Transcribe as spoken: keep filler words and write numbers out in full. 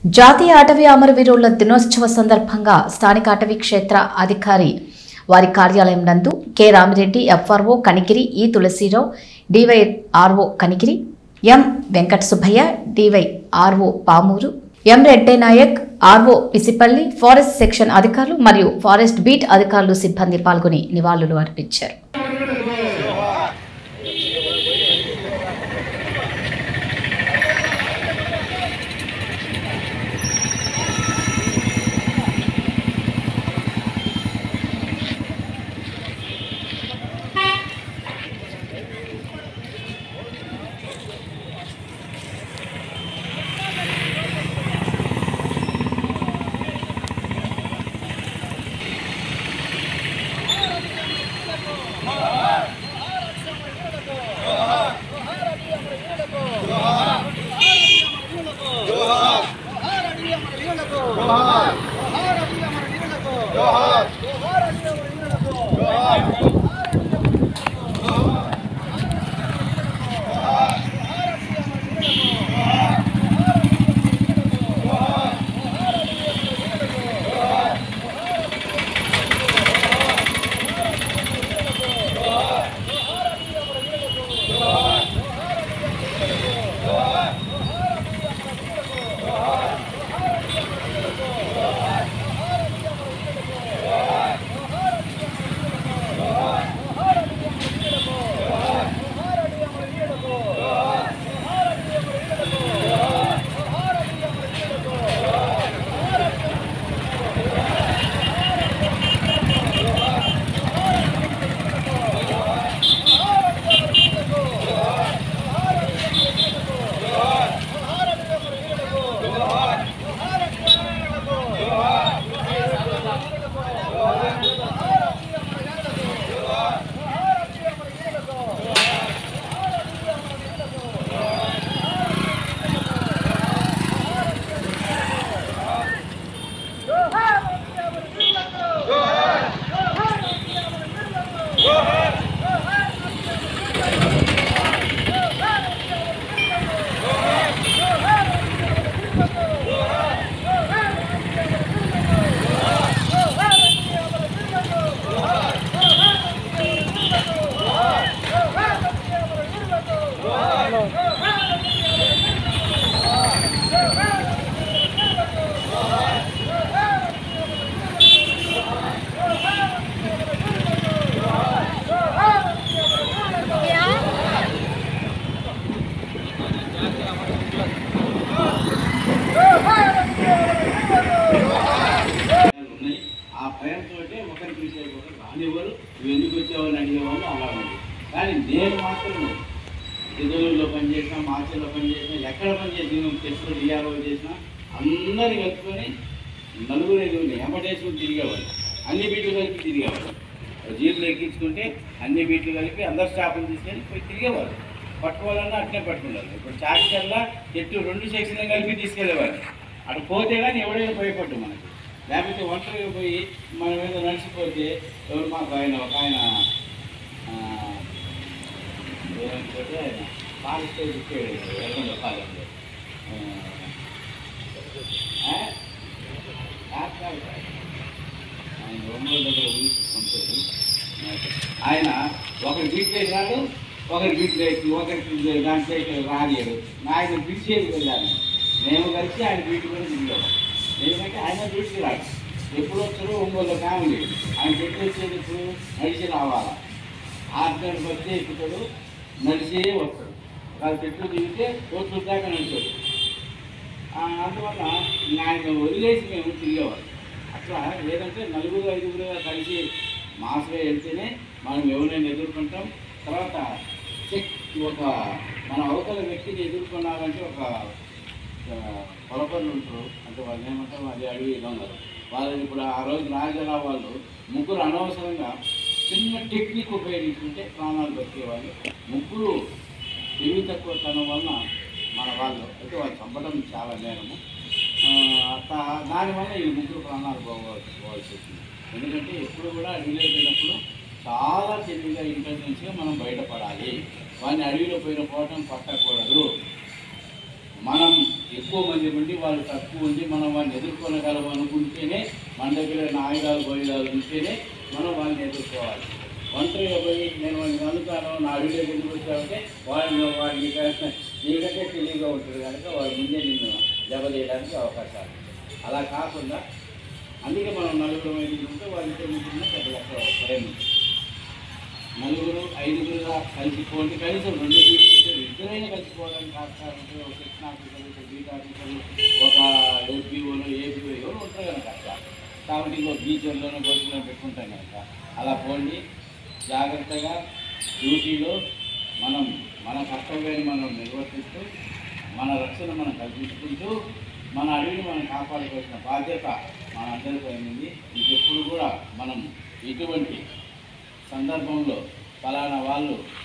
జాతీయ అటవీ అమరవీరుల దినోత్సవ సందర్భంగా స్థానిక అటవీ క్షేత్ర అధికారి వారి కార్యాలయం నందు K Ramireddy FRO Kanigiri E Tulasirao D Y RO Kanigiri M Venkata Subbaiah D Y RO Pamuru M Reddy Naik RO P C Palli forest section అధికారులు మరియు ఫారెస్ట్ బీట్ అధికారులు సిబ్బంది పాల్గొని నివాళులు అర్పించారు. ఎందుకు వచ్చేవాళ్ళు అడిగేవాళ్ళు అలా ఉంది. కానీ నేను మాత్రం ఎదురులో పనిచేసినా, మార్చిలో పనిచేసినా, ఎక్కడ పనిచేసినా, టెస్టులు డిఆర్ఓ చేసినా అందరిని కలుపుకొని నలుగురు ఐదుగురిని ఎంబటేసుకుని తిరిగేవాళ్ళు. అన్ని బీట్లు కలిపి తిరిగేవాళ్ళు. జీర్లు ఎక్కించుకుంటే అన్ని బీట్లు కలిపి అందరు స్టాఫ్ని తీసుకొని పోయి తిరిగేవాళ్ళు. పట్టుకోవాలన్నా అట్నే పట్టుకున్నారు. ఇప్పుడు చాకర్లా చెట్టు రెండు సెక్షన్లు కలిపి తీసుకెళ్ళేవాళ్ళు. అటు పోతే కానీ ఎవడైనా భయపడ్డు మనకి. లేకపోతే ఒంటరిగా పోయి మన మీద నడిచిపోతే ఎవరు మాకు ఆయన ఒక ఆయన ఏమంటే ఆయన పాలిస్తే చెప్పాడు ఎల్కొండ పాలెంలో ఆయన ఒంగోలు దగ్గర ఊహించుకుంటాడు. ఆయన ఒకరి బీట్ చేసినాడు, ఒకరి బీట్ ఒకరికి దాంట్లో రానియాడు. ఆయన బీట్ చేయదు వెళ్ళాను. మేము కలిసి ఆయన బీట్ కూడా తిరిగాము. ఎందుకంటే ఆయన బీట్కి రాడు. ఎప్పుడు వచ్చారో ఒంగోలు ఫ్యామిలీ ఆయన చెట్టు వచ్చేది ఇప్పుడు నడిచి రావాలా. ఆరు గంటలకు వస్తే ఎక్కుతాడు, నడిచే వస్తాడు. వాళ్ళు చెట్లు దిగితే రోజు దాకా నడిచాడు. అందువల్ల ఆయన వదిలేసి మేము తిరిగేవాళ్ళం. అట్లా లేదంటే నలుగురు ఐదుగురుగా కలిసి మాస్గా వెళ్తేనే మనం ఎవరైనా ఎదుర్కొంటాం. తర్వాత ఒక మన అవతల వ్యక్తిని ఎదుర్కొన్నారంటే ఒక పొలపల్లి ఉంటారు అంటే వాళ్ళు ఏమంటారు, అది అడవి దొంగలు. వాళ్ళని ఇప్పుడు ఆ రోజు రాజలా వాళ్ళు ముగ్గురు అనవసరంగా చిన్న టెక్నిక్ ఉపయోగించుకుంటే ప్రాణాలు బతికేవాళ్ళు. ముగ్గురు తెలివి తక్కువ తనం వలన మన వాళ్ళు అయితే వాళ్ళు చంపడం చాలా నేరము. దానివల్ల ఈ ముగ్గురు ప్రాణాలు పోవాల్సి వచ్చింది. ఎందుకంటే ఎప్పుడు కూడా అడవిలో పోయినప్పుడు చాలా తెలివిగా ఇంటెలిజెన్స్గా మనం బయటపడాలి. వాడిని అడవిలో పోయిన పోవటం పట్టకూడదు. మనం ఎక్కువ మంది ఉండి వాళ్ళు తక్కువ ఉండి మనం వాళ్ళని ఎదుర్కొనగలం అనుకుంటేనే మన దగ్గర ఆయుధాలు బయుధాలు ఉంటేనే మనం వాళ్ళని ఎదుర్కోవాలి. ఒంటరిగా పోయి నేను వాళ్ళని అందుతాను నా అడవిలోకి ఎందుకు వచ్చామంటే వాళ్ళు వాడిని నీకంటే తెలివిగా ఉంటుంది కనుక వాళ్ళు ముందే నిన్ను దెబ్బతీయడానికి అవకాశాలు. అలా కాకుండా అందుకే మనం నలుగురు ఐదుగురు ఉంటే వాళ్ళతో ముందున్న పెద్ద లెక్క ప్రేమ. నలుగురు ఐదుగురుగా కలిసిపోండి, కనీసం రెండు తీసుకుంటే ఇద్దరైనా కలిసిపోవడానికి ఆస్కారంటే ఒక సెక్షన్ ఆఫీసర్లు, ఒక బీట్ ఆఫీసర్లు, ఒక ఏపీఓలు ఏపీఓ ఎవరు ఉంటారు కనుక అట్లా. కాబట్టి ఇంకో బీచర్లోనూ బస్సులో పెట్టుకుంటాం కనుక అలా పోండి. జాగ్రత్తగా డ్యూటీలో మనం మన కర్తవ్యాన్ని మనం నిర్వర్తిస్తూ మన రక్షణ మనం కల్పించుకుంటూ మన అడవిని మనం కాపాడుకోవాల్సిన బాధ్యత మన అందరిపై ఉంది. ఇంకెప్పుడు కూడా మనం ఇటువంటి సందర్భంలో ఫలానా వాళ్ళు